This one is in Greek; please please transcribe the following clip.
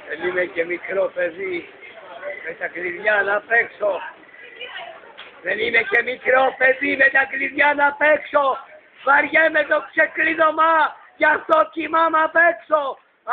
Δεν είμαι και μικρό παιδί με τα κλειδιά να παίξω. Δεν είμαι και μικρό παιδί με τα κλειδιά να παίξω. Βαριέμαι το ξεκλείδωμα, γι' αυτό κοιμάμαι απ' έξω.